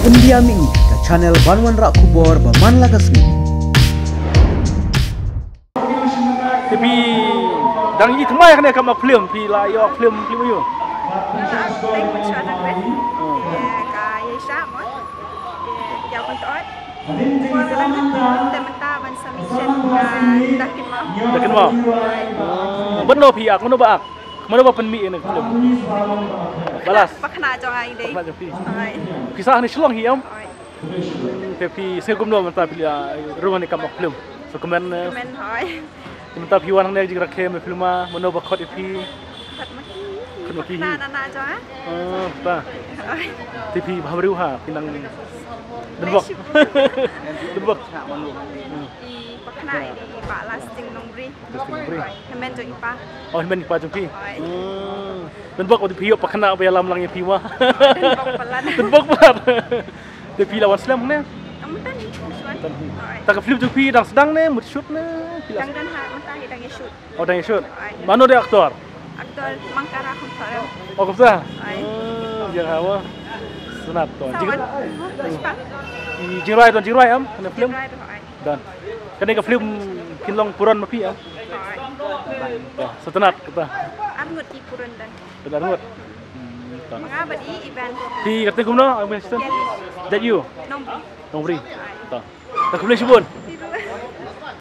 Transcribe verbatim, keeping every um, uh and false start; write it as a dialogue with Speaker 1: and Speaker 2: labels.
Speaker 1: India Ming ke channel Banwan Rak Kubor Baman Lagasmi.
Speaker 2: Tapi dang ini kemai kan dia kamu film, pi lah yo film film yo.
Speaker 3: Tên của Sơn Anh Vinh, cái sao mới, giàu con tối, qua cái đó tên mình ta vẫn sami sen, dah kenal.
Speaker 2: Dah kenal. Benar pi aku nak bak, mana bak penmi ini film. Balas.
Speaker 3: Pakna jangan ini.
Speaker 2: Pakna jadi. Kisah ni selong hiam. Tapi saya kumno mata pilih rumah ni kamu film. So kemen.
Speaker 3: Kemen hai.
Speaker 2: Mata piwan ni juga rakyat film mah, mana bak kot ipi.
Speaker 3: Kenapa ki? Nana nana jangan.
Speaker 2: Oh, tak. Tapi baharu ha, pinang. Debok. Debok.
Speaker 3: Pakna ini Pak Lasting Nongri.
Speaker 2: Nongri.
Speaker 3: Kemen jo ipa.
Speaker 2: Oh, kemen ipa jumpi. Debok waktu piok pakna apa alam langit piwa.
Speaker 3: Debok pelan.
Speaker 2: Debok pelan. Tapi lawan Islam ni.
Speaker 3: Kamu tadi.
Speaker 2: Tak film jumpi dang sedang ni, mut shoot ni.
Speaker 3: Dang dan ha, mentah dang shoot.
Speaker 2: Oh, dang shoot. Mana dia aktor?
Speaker 3: Aktor Mangkara Kumpulan.
Speaker 2: Oh, kumpulan. Yang hawa. Sunat tu.
Speaker 3: Sawan.
Speaker 2: Jirai tu jirai am, kena film.
Speaker 3: Jirai tu.
Speaker 2: Dan kena ke film kilong puran mapi am. Setenat kita.
Speaker 3: Angut di puran dan.
Speaker 2: Kita angut.
Speaker 3: Mengapa di event?
Speaker 2: Di kata kumno, am assistant. Jadi you.
Speaker 3: Nombri.
Speaker 2: Nombri. Tak. Tak boleh sebut.